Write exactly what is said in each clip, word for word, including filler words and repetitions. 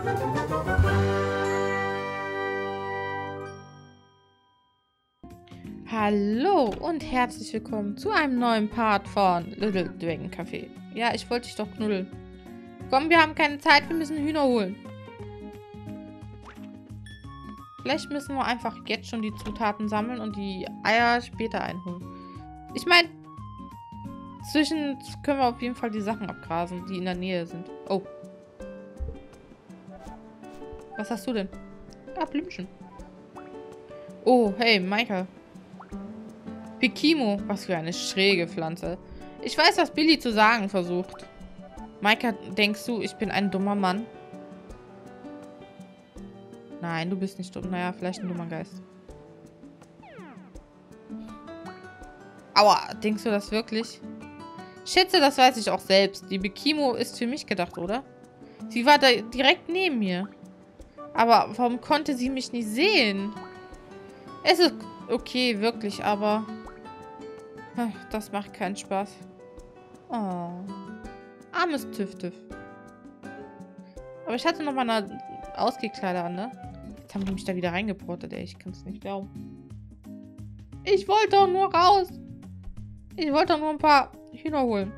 Hallo und herzlich willkommen zu einem neuen Part von Little Dragon Café. Ja, ich wollte dich doch knuddeln. Komm, wir haben keine Zeit, wir müssen Hühner holen. Vielleicht müssen wir einfach jetzt schon die Zutaten sammeln und die Eier später einholen. Ich meine, zwischen können wir auf jeden Fall die Sachen abgrasen, die in der Nähe sind. Oh. Was hast du denn? Ah, Blümchen. Oh, hey, Maika. Pikimo, was für eine schräge Pflanze. Ich weiß, was Billy zu sagen versucht. Maika, denkst du, ich bin ein dummer Mann? Nein, du bist nicht dumm. Naja, vielleicht ein dummer Geist. Aua, denkst du das wirklich? Schätze, das weiß ich auch selbst. Die Pikimo ist für mich gedacht, oder? Sie war da direkt neben mir. Aber warum konnte sie mich nicht sehen? Es ist okay, wirklich, aber... Ach, das macht keinen Spaß. Oh. Armes Tüff-Tüff. Aber ich hatte noch mal eine Ausgehkleider an, ne? Jetzt haben die mich da wieder reingeportet, ey. Ich kann es nicht glauben. Ich wollte doch nur raus. Ich wollte doch nur ein paar Hühner holen.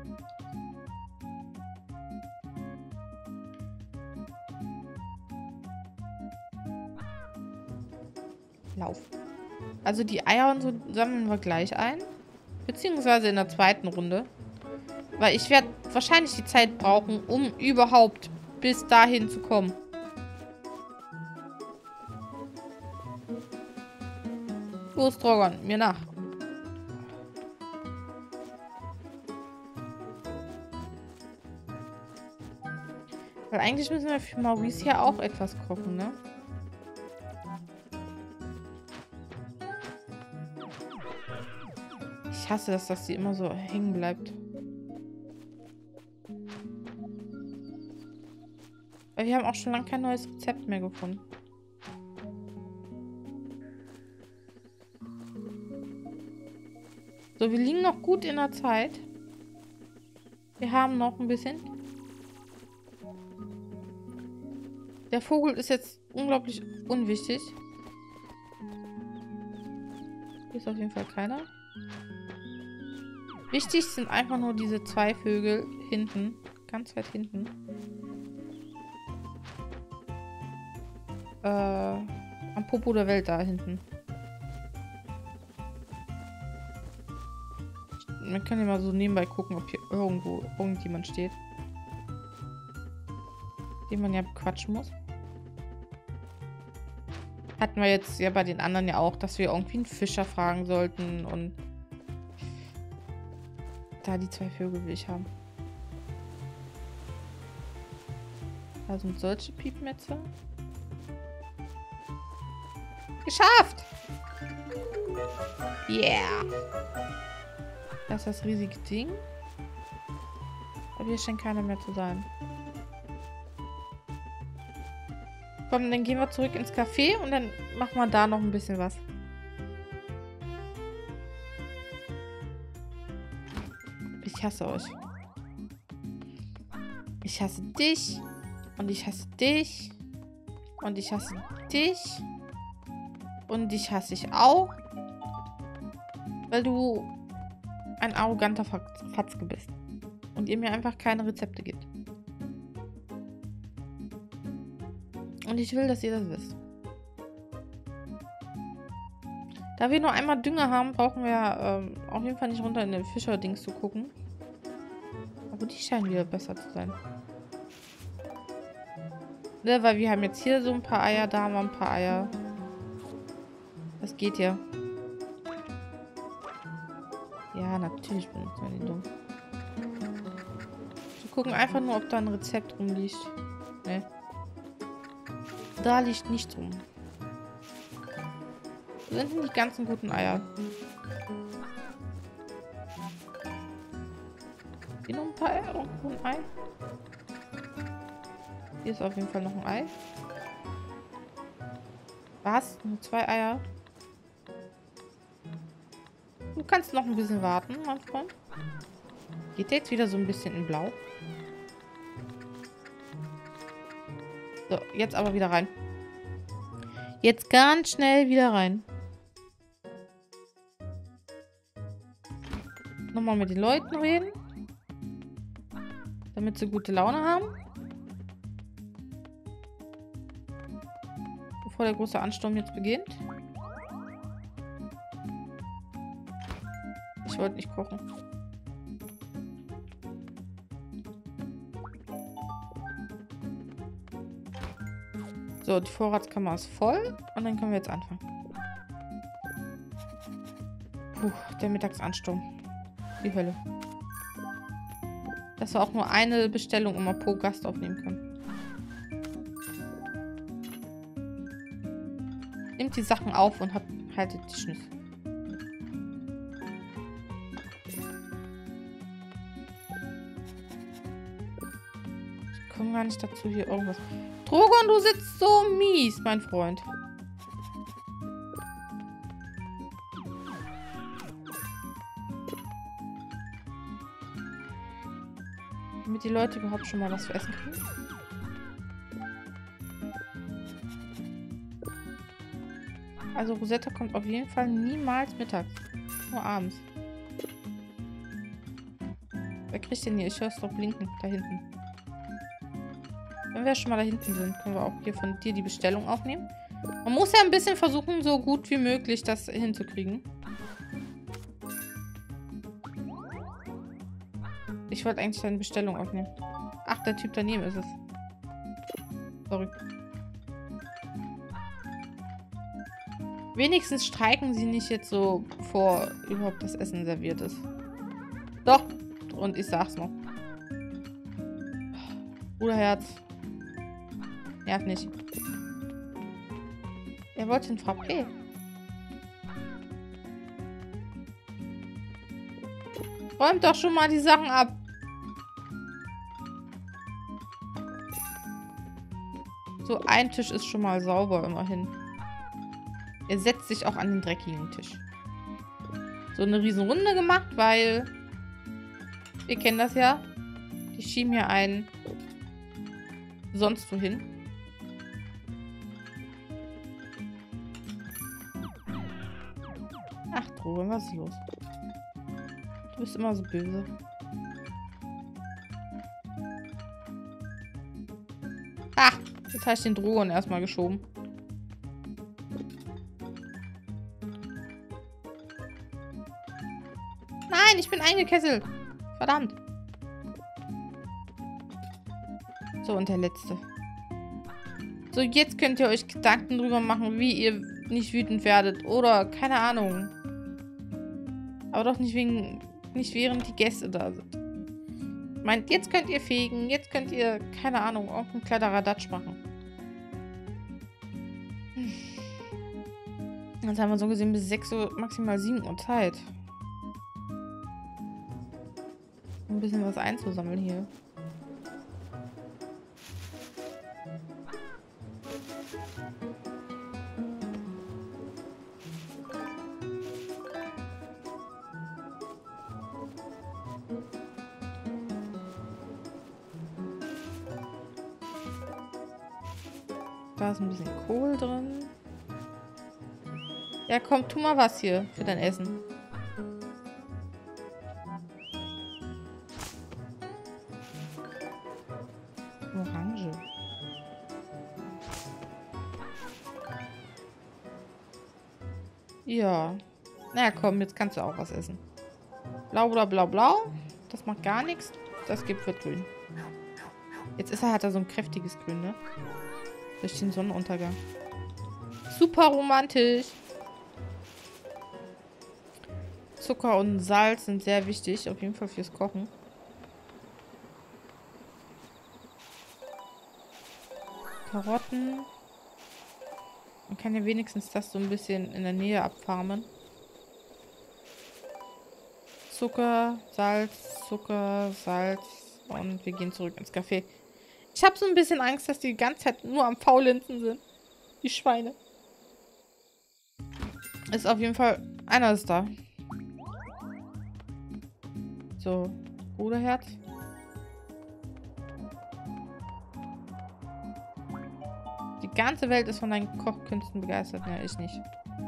Lauf. Also die Eier und so sammeln wir gleich ein. Beziehungsweise in der zweiten Runde. Weil ich werde wahrscheinlich die Zeit brauchen, um überhaupt bis dahin zu kommen. Los, Drogon, mir nach. Weil eigentlich müssen wir für Maurice hier auch etwas kochen, ne? Ich hasse das, dass sie immer so hängen bleibt. Weil wir haben auch schon lange kein neues Rezept mehr gefunden. So, wir liegen noch gut in der Zeit. Wir haben noch ein bisschen. Der Vogel ist jetzt unglaublich unwichtig. Hier ist auf jeden Fall keiner. Wichtig sind einfach nur diese zwei Vögel hinten. Ganz weit hinten. Äh, am Popo der Welt da hinten. Man kann ja mal so nebenbei gucken, ob hier irgendwo irgendjemand steht. Den man ja bequatschen muss. Hatten wir jetzt ja bei den anderen ja auch, dass wir irgendwie einen Fischer fragen sollten und da die zwei Vögel will ich haben. Da sind solche Piepmetze. Geschafft! Yeah! Das ist das riesige Ding. Aber hier scheint keiner mehr zu sein. Komm, dann gehen wir zurück ins Café und dann machen wir da noch ein bisschen was. Ich hasse euch. Ich hasse dich. Und ich hasse dich. Und ich hasse dich. Und dich hasse ich auch. Weil du ein arroganter Fatzke bist. Und ihr mir einfach keine Rezepte gibt. Und ich will, dass ihr das wisst. Da wir nur einmal Dünger haben, brauchen wir ähm, auf jeden Fall nicht runter in den Fischer-Dings zu gucken. Aber die scheinen wieder besser zu sein. Ne, weil wir haben jetzt hier so ein paar Eier, da haben wir ein paar Eier. Das geht ja. Ja, natürlich benutzt man die dumm. Wir gucken einfach nur, ob da ein Rezept rumliegt. Ne. Da liegt nichts rum. Wo sind denn die ganzen guten Eier? Hier noch ein paar Eier? Irgendwo ein Ei? Hier ist auf jeden Fall noch ein Ei. Was? Nur zwei Eier? Du kannst noch ein bisschen warten, mein Freund. Geht der jetzt wieder so ein bisschen in Blau? So, jetzt aber wieder rein. Jetzt ganz schnell wieder rein. Nochmal mit den Leuten reden. Damit sie gute Laune haben. Bevor der große Ansturm jetzt beginnt. Ich wollte nicht kochen. So, die Vorratskammer ist voll. Und dann können wir jetzt anfangen. Puh, der Mittagsansturm. Die Hölle. Dass wir auch nur eine Bestellung immer pro Gast aufnehmen können. Nehmt die Sachen auf und habt, haltet die Schnüsse. Ich komme gar nicht dazu, hier irgendwas... Drogon, du sitzt so mies, mein Freund. Damit die Leute überhaupt schon mal was zu essen kriegen. Also Rosetta kommt auf jeden Fall niemals mittags. Nur abends. Wer kriegt denn hier? Ich höre es doch blinken. Da hinten. Wenn wir schon mal da hinten sind, können wir auch hier von dir die Bestellung aufnehmen. Man muss ja ein bisschen versuchen, so gut wie möglich das hinzukriegen. Ich wollte eigentlich deine Bestellung aufnehmen. Ach, der Typ daneben ist es. Sorry. Wenigstens streiken sie nicht jetzt so, bevor überhaupt das Essen serviert ist. Doch. Und ich sag's noch. Bruderherz. Nerv nicht. Er wollte ein Frappé. Räumt doch schon mal die Sachen ab. So, ein Tisch ist schon mal sauber, immerhin. Er setzt sich auch an den dreckigen Tisch. So eine riesen Runde gemacht, weil... Wir kennen das ja. Die schieben hier einen sonst wohin. Ach, Drogen, was ist los? Du bist immer so böse. Ach, jetzt habe ich den Drogen erstmal geschoben. Nein, ich bin eingekesselt. Verdammt. So, und der letzte. So, jetzt könnt ihr euch Gedanken drüber machen, wie ihr nicht wütend werdet. Oder, keine Ahnung. Aber doch nicht wegen, nicht während die Gäste da sind. Meint, jetzt könnt ihr fegen, jetzt könnt ihr, keine Ahnung, irgendein Kladderadatsch machen. Hm. Jetzt haben wir so gesehen bis sechs Uhr, maximal sieben Uhr Zeit. Ein bisschen was einzusammeln hier. Da ist ein bisschen Kohl drin. Ja, komm, tu mal was hier für dein Essen. Orange. Ja. Na komm, jetzt kannst du auch was essen. Blau oder blau, blau. Das macht gar nichts. Das gibt wird grün. Jetzt ist er, hat er so ein kräftiges Grün, ne? Durch den Sonnenuntergang. Super romantisch. Zucker und Salz sind sehr wichtig. Auf jeden Fall fürs Kochen. Karotten. Man kann ja wenigstens das so ein bisschen in der Nähe abfarmen. Zucker, Salz, Zucker, Salz. Und wir gehen zurück ins Café. Ich habe so ein bisschen Angst, dass die die ganze Zeit nur am Faulenzen sind. Die Schweine. Ist auf jeden Fall... Einer ist da. So. Bruderherz. Die ganze Welt ist von deinen Kochkünsten begeistert. Ja, ich nicht.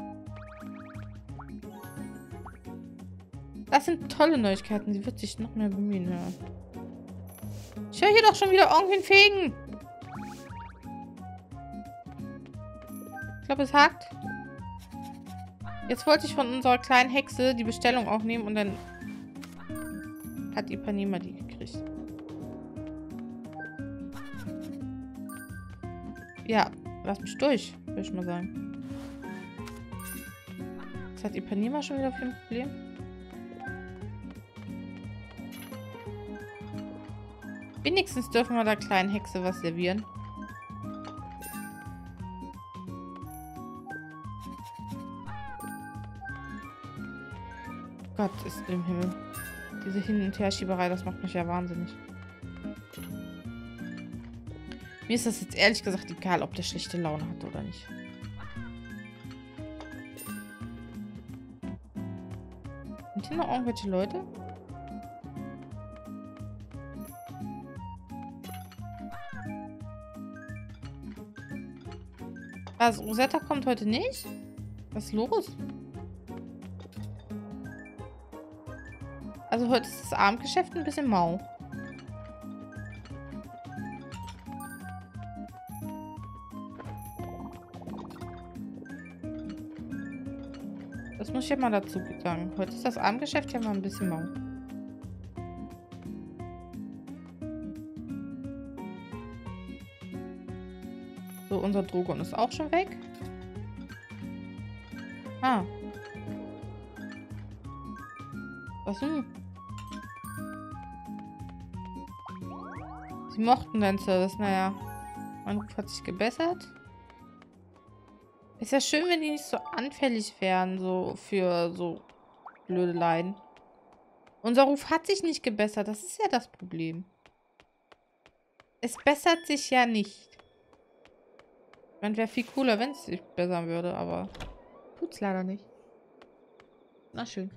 Das sind tolle Neuigkeiten. Sie wird sich noch mehr bemühen. Ja. Ich höre hier doch schon wieder irgendwen fegen. Ich glaube, es hakt. Jetzt wollte ich von unserer kleinen Hexe die Bestellung auch nehmen und dann hat Ipanema die gekriegt. Ja, lass mich durch, würde ich mal sagen. Jetzt hat Ipanema schon wieder für ein Problem. Wenigstens dürfen wir der kleinen Hexe was servieren. Gott ist im Himmel. Diese Hin- und Herschieberei, das macht mich ja wahnsinnig. Mir ist das jetzt ehrlich gesagt egal, ob der schlechte Laune hat oder nicht. Sind hier noch irgendwelche Leute? Also, Rosetta kommt heute nicht? Was ist los? Also heute ist das Abendgeschäft ein bisschen mau. Das muss ich ja mal dazu sagen. Heute ist das Abendgeschäft ja mal ein bisschen mau. So, unser Drogon ist auch schon weg. Ah. Was denn? Sie mochten deinen Service. Naja, mein Ruf hat sich gebessert. Ist ja schön, wenn die nicht so anfällig wären, so für so Blödeleien. Unser Ruf hat sich nicht gebessert. Das ist ja das Problem. Es bessert sich ja nicht. Ich meine, wäre viel cooler, wenn es sich bessern würde, aber tut's leider nicht. Na schön.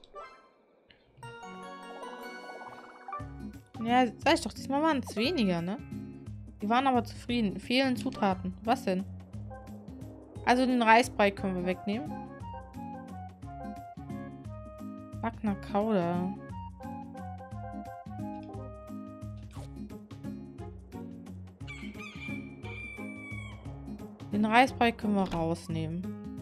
Ja, sag ich doch, diesmal waren es weniger, ne? Die waren aber zufrieden. Fehlen Zutaten. Was denn? Also den Reisbrei können wir wegnehmen. Backner Kauder. Den Reisbrei können wir rausnehmen.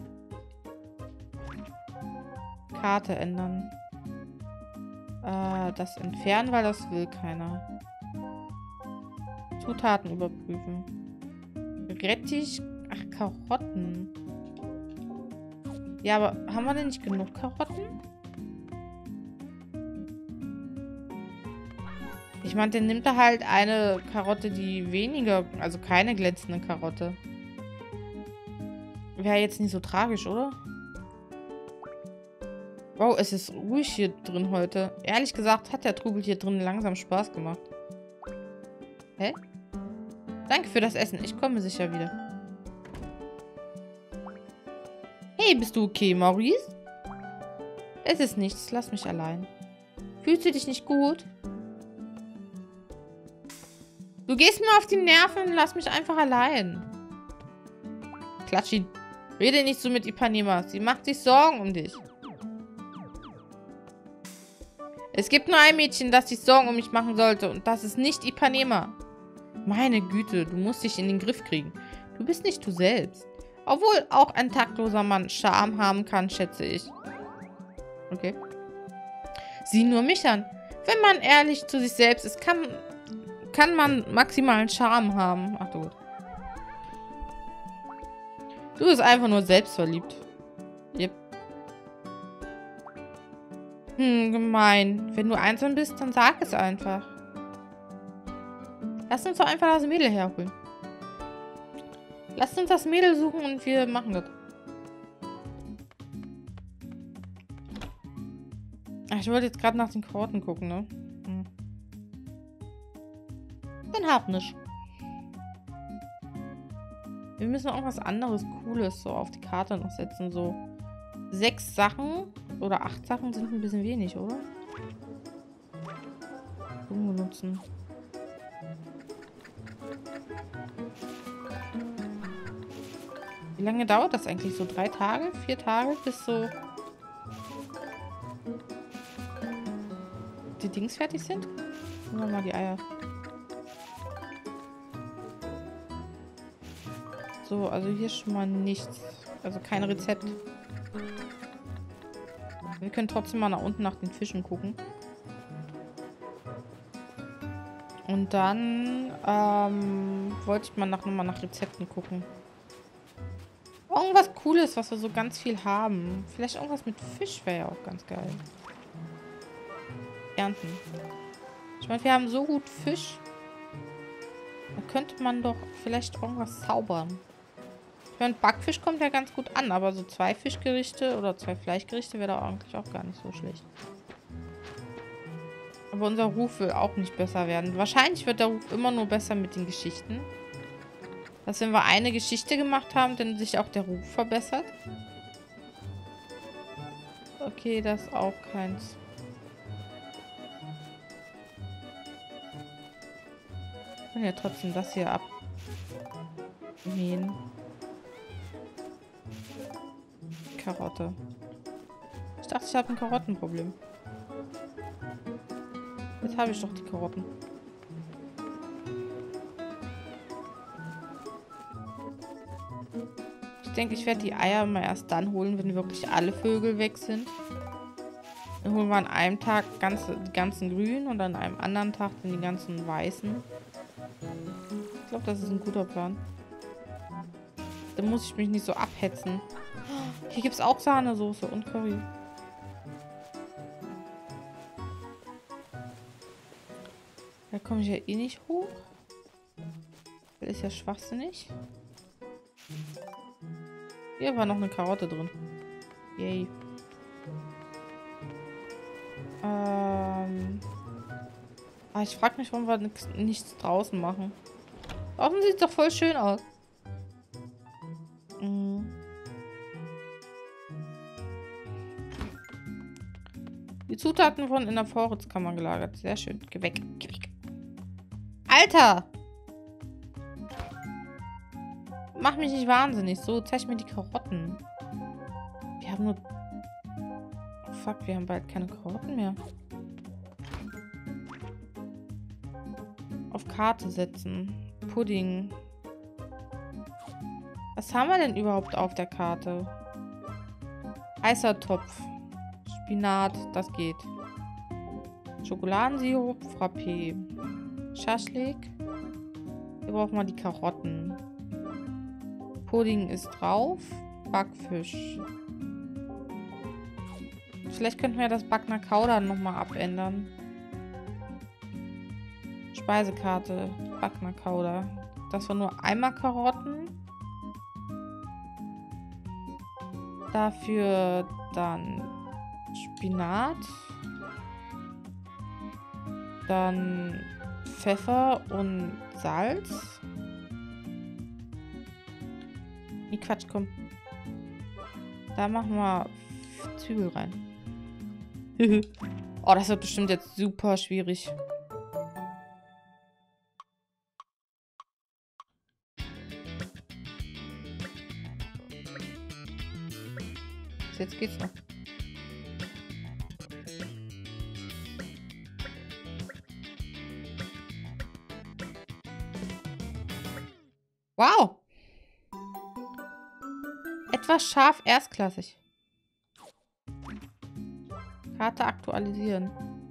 Karte ändern. Äh, das entfernen, weil das will keiner. Zutaten überprüfen. Rettich. Ach, Karotten. Ja, aber haben wir denn nicht genug Karotten? Ich meine, dann nimmt er halt eine Karotte, die weniger, also keine glänzende Karotte. Wäre jetzt nicht so tragisch, oder? Wow, es ist ruhig hier drin heute. Ehrlich gesagt hat der Trubel hier drin langsam Spaß gemacht. Hä? Danke für das Essen. Ich komme sicher wieder. Hey, bist du okay, Maurice? Es ist nichts. Lass mich allein. Fühlst du dich nicht gut? Du gehst mir auf die Nerven. Lass mich einfach allein. Klatsch ihn. Rede nicht so mit Ipanema. Sie macht sich Sorgen um dich. Es gibt nur ein Mädchen, das sich Sorgen um mich machen sollte. Und das ist nicht Ipanema. Meine Güte, du musst dich in den Griff kriegen. Du bist nicht du selbst. Obwohl auch ein taktloser Mann Charme haben kann, schätze ich. Okay. Sieh nur mich an. Wenn man ehrlich zu sich selbst ist, kann, kann man maximalen Charme haben. Ach du gut. Du bist einfach nur selbstverliebt. Yep. Hm, gemein. Wenn du einsam bist, dann sag es einfach. Lass uns doch einfach das Mädel herholen. Lass uns das Mädel suchen und wir machen das. Ach, ich wollte jetzt gerade nach den Karten gucken, ne? Hm. Dann hab nicht. Wir müssen irgendwas anderes Cooles so auf die Karte noch setzen. So sechs Sachen oder acht Sachen sind ein bisschen wenig, oder? Blumen benutzen. Wie lange dauert das eigentlich? So drei Tage? Vier Tage? Bis so die Dings fertig sind? Nehmen wir mal die Eier. So, also hier schon mal nichts. Also kein Rezept. Wir können trotzdem mal nach unten nach den Fischen gucken. Und dann ähm, wollte ich mal nach, nochmal nach Rezepten gucken. Irgendwas Cooles, was wir so ganz viel haben. Vielleicht irgendwas mit Fisch wäre ja auch ganz geil. Ernten. Ich meine, wir haben so gut Fisch. Da könnte man doch vielleicht irgendwas zaubern. Ich meine, Backfisch kommt ja ganz gut an, aber so zwei Fischgerichte oder zwei Fleischgerichte wäre da eigentlich auch gar nicht so schlecht. Aber unser Ruf will auch nicht besser werden. Wahrscheinlich wird der Ruf immer nur besser mit den Geschichten. Dass wenn wir eine Geschichte gemacht haben, dann sich auch der Ruf verbessert. Okay, das ist auch keins. Wir können ja trotzdem das hier abmähen. Karotte. Ich dachte, ich habe ein Karottenproblem. Jetzt habe ich doch die Karotten. Ich denke, ich werde die Eier mal erst dann holen, wenn wirklich alle Vögel weg sind. Dann holen wir an einem Tag ganze, die ganzen grünen und an einem anderen Tag dann die ganzen weißen. Ich glaube, das ist ein guter Plan. Dann muss ich mich nicht so abhetzen. Hier gibt es auch Sahnesoße und Curry. Da komme ich ja eh nicht hoch. Das ist ja schwachsinnig. Hier war noch eine Karotte drin. Yay. Ähm. Ah, ich frage mich, warum wir nix, nichts draußen machen. Draußen sieht es doch voll schön aus. Mhm. Die Zutaten wurden in der Vorratskammer gelagert. Sehr schön. Geh weg. Geh weg. Alter! Mach mich nicht wahnsinnig. So, zeig mir die Karotten. Wir haben nur... Oh, fuck, wir haben bald keine Karotten mehr. Auf Karte setzen. Pudding. Was haben wir denn überhaupt auf der Karte? Heißer Topf. Spinat, das geht. Schokoladensirup, Frappé. Schaschlik. Hier brauchen wir die Karotten. Pudding ist drauf. Backfisch. Vielleicht könnten wir das Backner Kauder nochmal abändern. Speisekarte. Backner Kauder. Das war nur einmal Karotten. Dafür dann Spinat. Dann Pfeffer und Salz. Nee, Quatsch, komm. Da machen wir Zwiebel rein. Oh, das wird bestimmt jetzt super schwierig. Jetzt geht's noch. Wow. Etwas scharf erstklassig. Karte aktualisieren.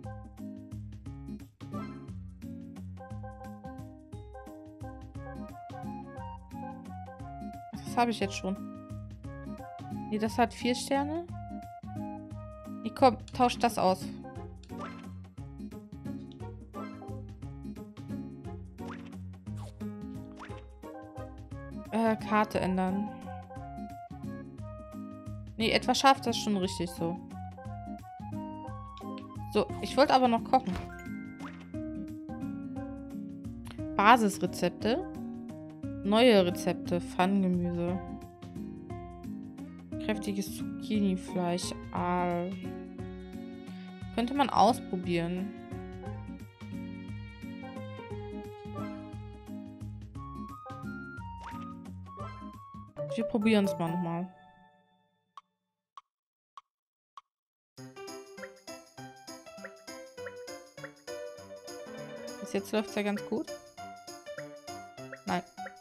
Das habe ich jetzt schon. Nee, das hat vier Sterne. Nee, komm, tausch das aus. Äh, Karte ändern. Nee, etwas scharf, das ist schon richtig so. So, ich wollte aber noch kochen. Basisrezepte. Neue Rezepte. Pfannengemüse. Kräftiges Zucchini-Fleisch. Aal. Könnte man ausprobieren. Wir probieren es mal nochmal. Bis jetzt läuft es ja ganz gut. Nein.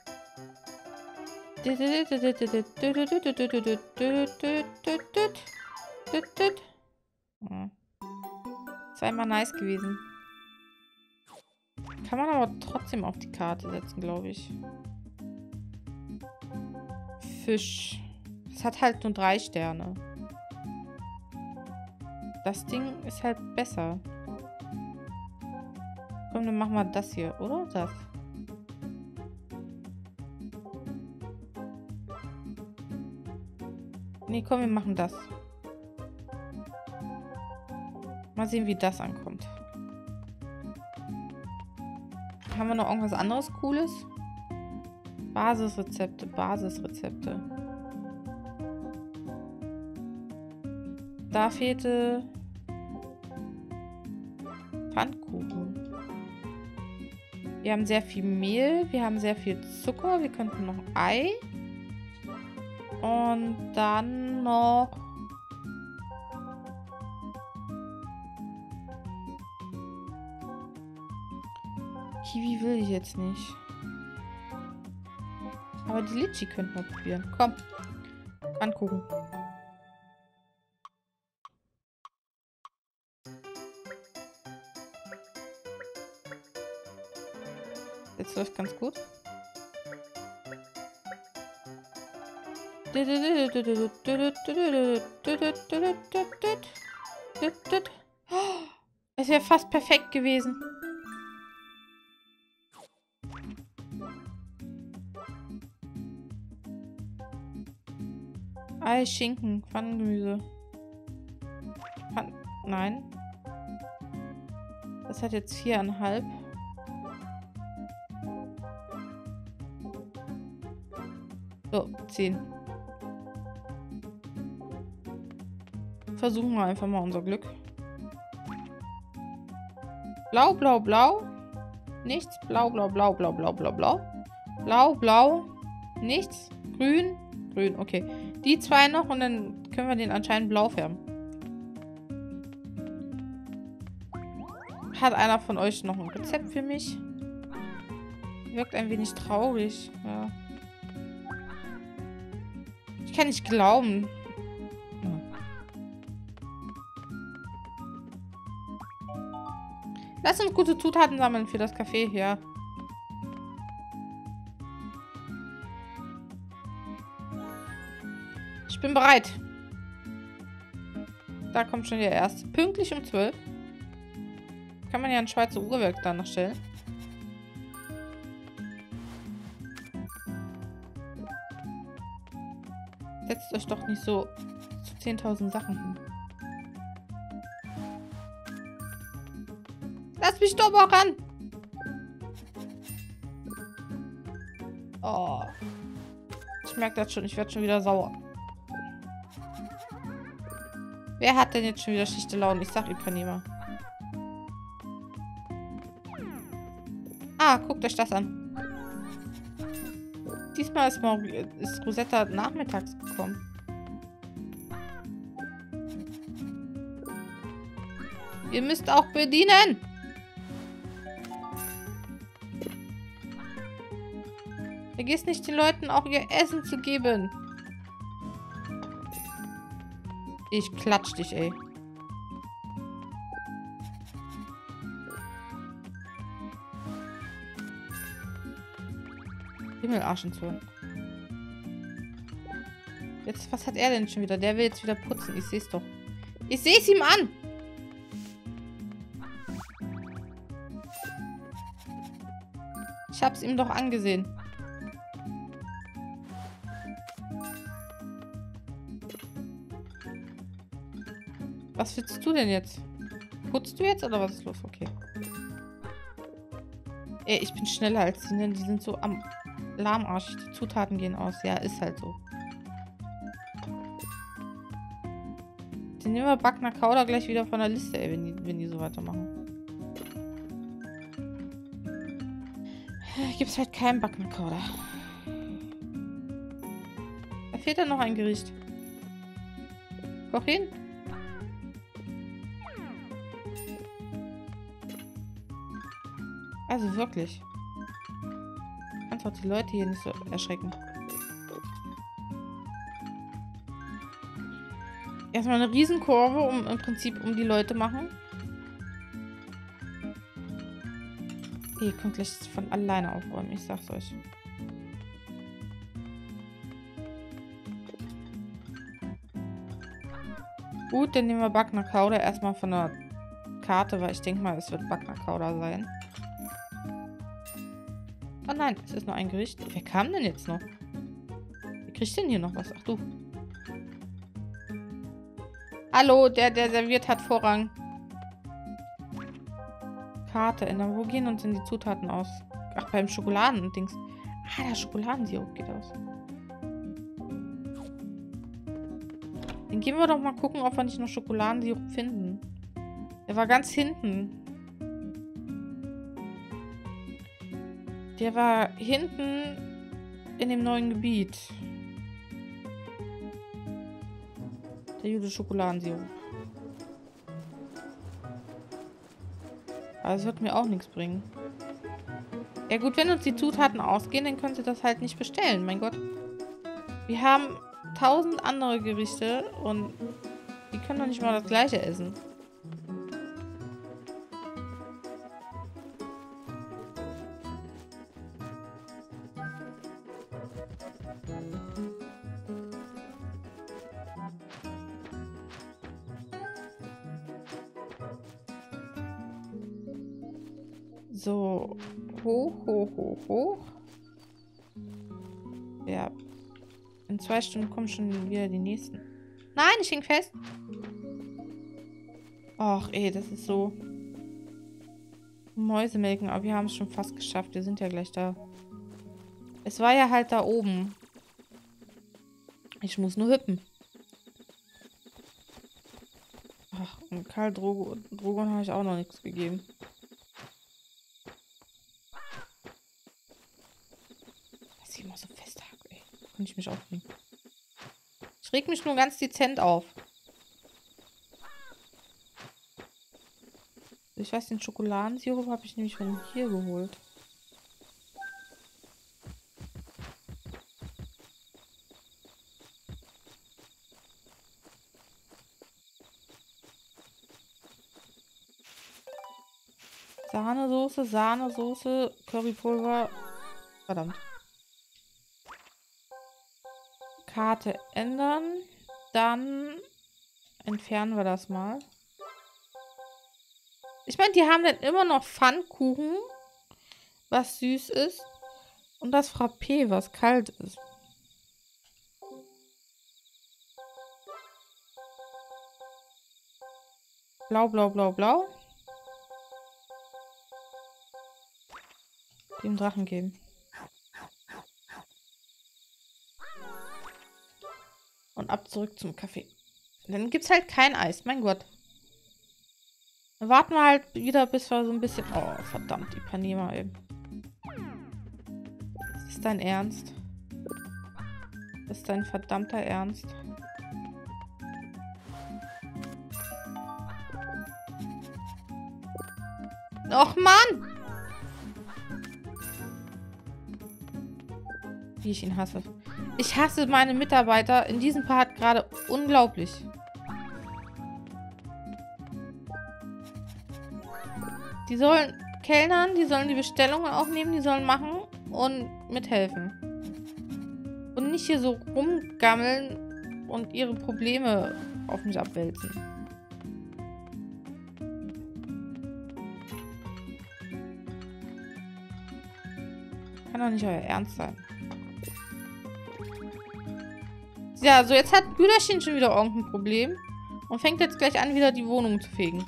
Oh. Zweimal nice gewesen. Kann man aber trotzdem auf die Karte setzen, glaube ich. Fisch. Das hat halt nur drei Sterne. Das Ding ist halt besser. Komm, dann machen wir das hier, oder? Das. Nee, komm, wir machen das. Mal sehen, wie das ankommt. Haben wir noch irgendwas anderes Cooles? Basisrezepte, Basisrezepte. Da fehlte Pfannkuchen. Wir haben sehr viel Mehl, wir haben sehr viel Zucker, wir könnten noch Ei. Und dann noch Kiwi will ich jetzt nicht. Aber die Litschi könnten wir probieren. Komm. Angucken. Jetzt läuft ganz gut. Es wäre fast perfekt gewesen. Ei, Schinken, Pfannengemüse. Pfann Nein. Das hat jetzt viereinhalb. So, zehn. Versuchen wir einfach mal unser Glück. Blau, blau, blau. Nichts. Blau, blau, blau, blau, blau, blau, blau. Blau, blau. Nichts. Grün. Grün, okay. Die zwei noch und dann können wir den anscheinend blau färben. Hat einer von euch noch ein Rezept für mich? Wirkt ein wenig traurig. Ja. Ich kann nicht glauben. Ja. Lass uns gute Zutaten sammeln für das Café hier. Ich bin bereit. Da kommt schon der erste. Pünktlich um zwölf. Kann man ja ein Schweizer Uhrwerk danach stellen. Setzt euch doch nicht so zu zehntausend Sachen hin. Lass mich doch mal ran. Oh. Ich merke das schon. Ich werde schon wieder sauer. Wer hat denn jetzt schon wieder schlechte Laune? Ich sag Ipanema. Ah, guckt euch das an. Diesmal ist, morgen, ist Rosetta nachmittags gekommen. Ihr müsst auch bedienen. Vergiss nicht, den Leuten auch ihr Essen zu geben. Ich klatsch dich, ey. Himmelarschenzorn. Jetzt, was hat er denn schon wieder? Der will jetzt wieder putzen. Ich seh's doch. Ich seh's ihm an! Ich hab's ihm doch angesehen. Was willst du denn jetzt? Putzt du jetzt oder was ist los? Okay. Ey, ich bin schneller als die, ne? Die sind so am lahmarschig. Die Zutaten gehen aus. Ja, ist halt so. Den nehmen wir Backner Kauder gleich wieder von der Liste, ey, wenn die, wenn die so weitermachen. Gibt's halt keinen Backner Kauder. fehlt da noch ein Gericht. Koch hin. Also wirklich. Kannst auch die Leute hier nicht so erschrecken. Erstmal eine Riesenkurve, um im Prinzip um die Leute machen. Ihr könnt gleich von alleine aufräumen, ich sag's euch. Gut, dann nehmen wir Backner Kauder erstmal von der Karte, weil ich denke mal, es wird Backner Kauder sein. Oh nein, es ist nur ein Gericht. Wer kam denn jetzt noch? Wer kriegt denn hier noch was? Ach du. Hallo, der, der serviert, hat Vorrang. Karte ändern. Wo gehen uns denn die Zutaten aus? Ach, beim Schokoladen und Dings. Ah, der Schokoladensirup geht aus. Dann gehen wir doch mal gucken, ob wir nicht noch Schokoladensirup finden. Der war ganz hinten. Der war hinten in dem neuen Gebiet. Der gute Schokoladensirup. Aber es wird mir auch nichts bringen. Ja gut, wenn uns die Zutaten ausgehen, dann können sie das halt nicht bestellen. Mein Gott. Wir haben tausend andere Gerichte und die können doch nicht mal das gleiche essen. So, hoch, hoch, hoch, hoch. Ja. In zwei Stunden kommen schon wieder die nächsten. Nein, ich hing fest. Och, ey, das ist so. Mäusemelken, aber wir haben es schon fast geschafft. Wir sind ja gleich da. Es war ja halt da oben. Ich muss nur hüppen. Ach, und Karl Drogo, Drogon habe ich auch noch nichts gegeben. Was ich immer so fest habe, ey. Kann ich mich aufregen. Ich reg mich nur ganz dezent auf. Ich weiß, den Schokoladensirup habe ich nämlich von hier geholt. Sahnesoße, Sahnesoße, Currypulver. Verdammt. Karte ändern. Dann entfernen wir das mal. Ich meine, die haben dann immer noch Pfannkuchen, was süß ist. Und das Frappé, was kalt ist. Blau, blau, blau, blau. Dem Drachen geben. Und ab zurück zum Kaffee. Dann gibt's halt kein Eis, mein Gott. Dann warten wir halt wieder, bis wir so ein bisschen... Oh, verdammt, die Panema eben. Ist das dein Ernst? Das ist dein verdammter Ernst? Och, Mann! Wie ich ihn hasse. Ich hasse meine Mitarbeiter in diesem Part gerade unglaublich. Die sollen kellnern, die sollen die Bestellungen aufnehmen, die sollen machen und mithelfen. Und nicht hier so rumgammeln und ihre Probleme auf mich abwälzen. Kann doch nicht euer Ernst sein. Ja, so jetzt hat Brüderchen schon wieder irgendein Problem und fängt jetzt gleich an, wieder die Wohnung zu fegen.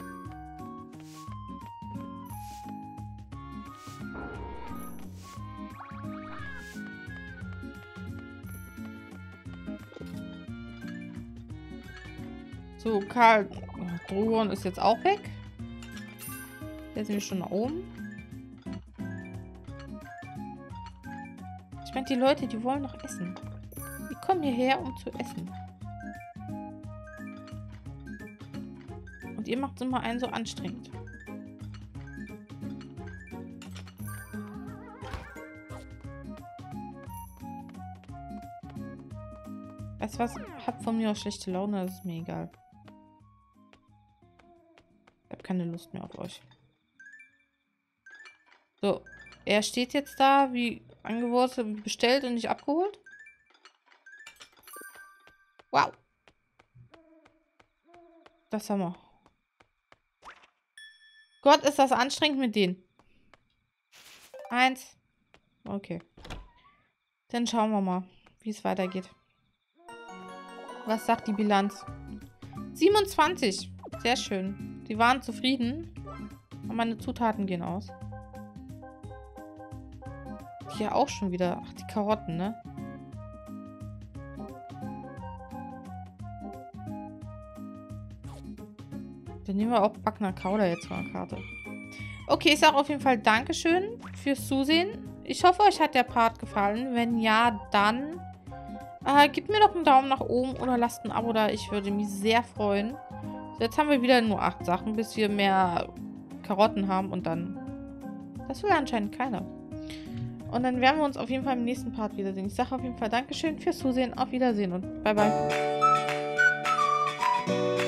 So, Karl Drogon ist jetzt auch weg. Der ist nämlich schon nach oben. Ich meine, die Leute, die wollen noch essen. Die komme hierher, um zu essen. Und ihr macht es immer einen so anstrengend. Weißt du was? Habt von mir auch schlechte Laune, das ist mir egal. Ich habe keine Lust mehr auf euch. So, er steht jetzt da, wie angewurzelt, wie bestellt und nicht abgeholt. Wow. Das haben wir. Gott, ist das anstrengend mit denen. Eins. Okay. Dann schauen wir mal, wie es weitergeht. Was sagt die Bilanz? siebenundzwanzig. Sehr schön. Sie waren zufrieden. Und meine Zutaten gehen aus. Hier auch schon wieder. Ach, die Karotten, ne? Dann nehmen wir auch Backner Kauder jetzt von der Karte. Okay, ich sage auf jeden Fall Dankeschön fürs Zusehen. Ich hoffe, euch hat der Part gefallen. Wenn ja, dann äh, gebt mir doch einen Daumen nach oben oder lasst ein Abo da. Ich würde mich sehr freuen. So, jetzt haben wir wieder nur acht Sachen, bis wir mehr Karotten haben und dann... Das will anscheinend keiner. Und dann werden wir uns auf jeden Fall im nächsten Part wiedersehen. Ich sage auf jeden Fall Dankeschön fürs Zusehen. Auf Wiedersehen und bye bye.